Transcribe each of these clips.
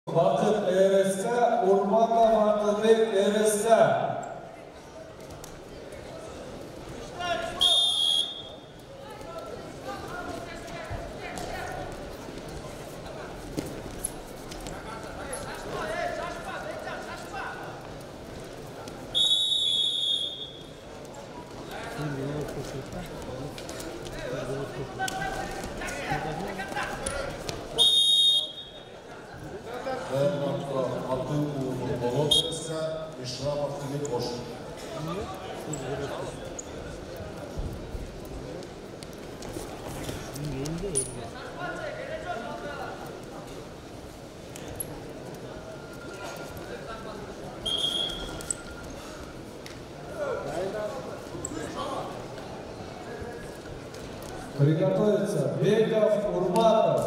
Vakıf РСК, Урматов Атылбек РСК. Приготовиться Беков, Урматов.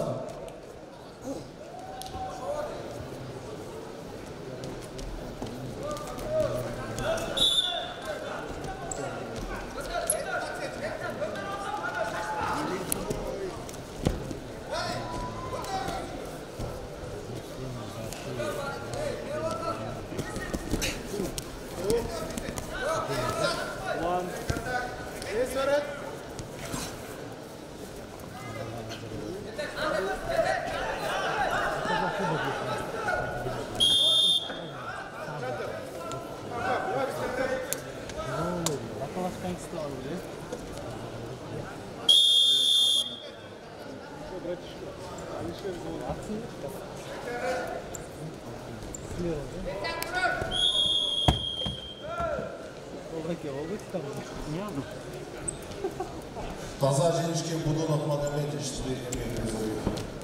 Таза женщине Будунов Магометович имеет вызовы.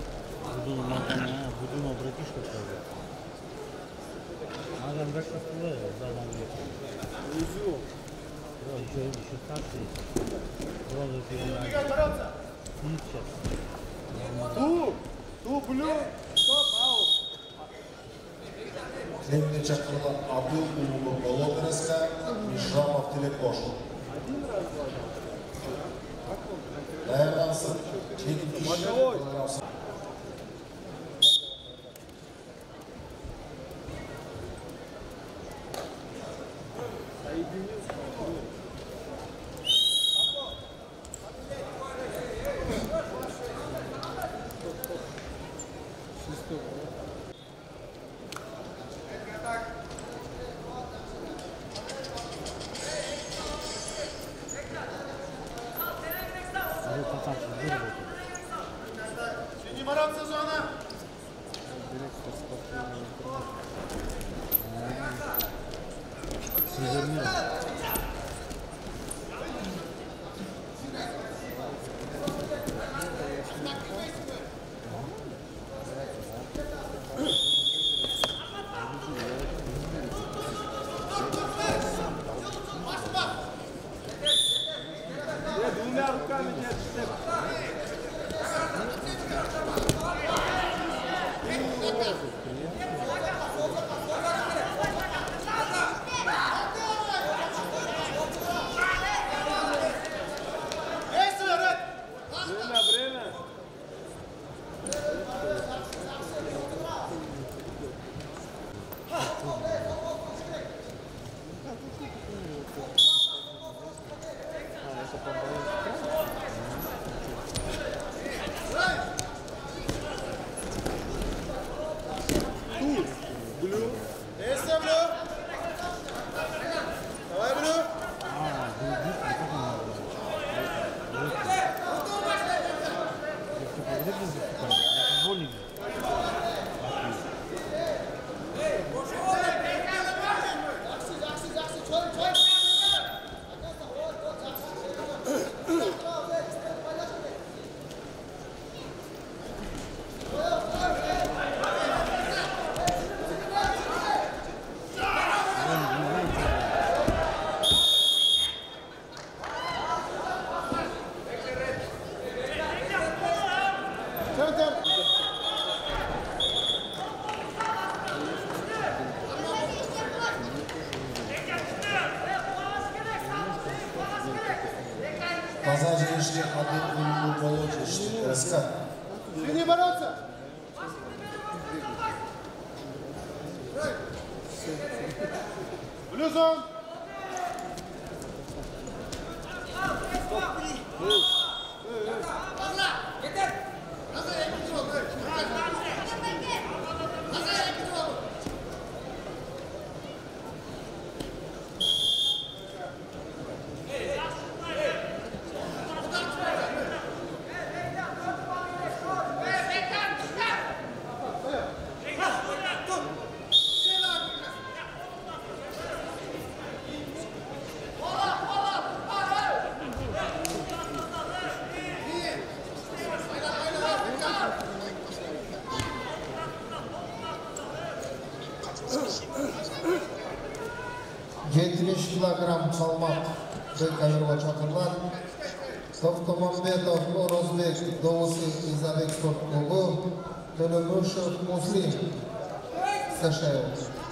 Будунов братишка тоже. Надо брать на залом ветер. Еще старший. Роза передача. Ту, блю, стоп, аут. Следовательно, чакырылған Абдул Улугу Болот РСК, Мишрамов Телекош. Даярдансын. Не бороться, зона! Двумя руками не отштеп. Таза женщине Абдул Улугу Болот РСК. Не бороться! Плюсон! Kilogram salmak Bekayrova çakırlar. Toftomambetov, Orozbek, Doğusi, İzabek Sport Klubu, Tölümüşev, Muslim, Saşayev.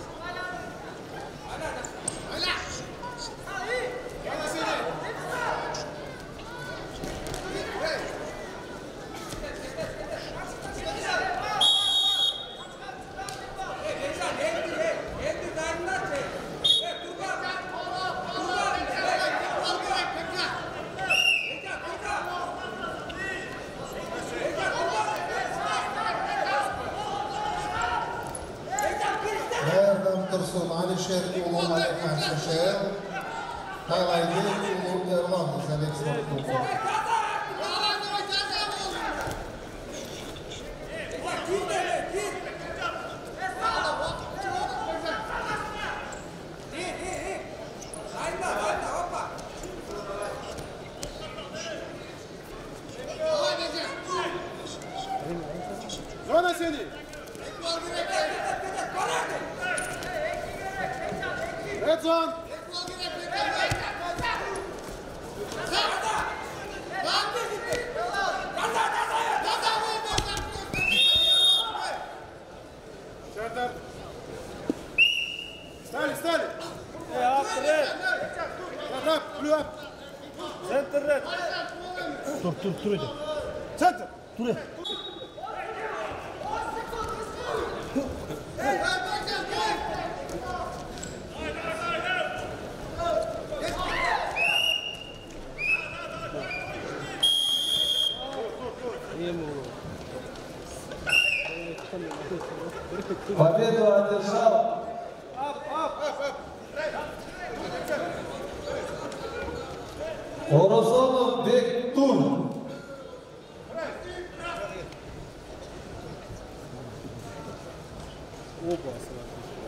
Tursun Alişer Ulu Alekhan Saşayev, Taylaydı Ulu Erlan, İzabek Sport Klubu. Zona seni! Red zone! Serdar! Stali! Up, red! Up, blue up! Center red! Tur idi. Center! Tur. Победу одержал Орозонов Бектур. Оба сразу.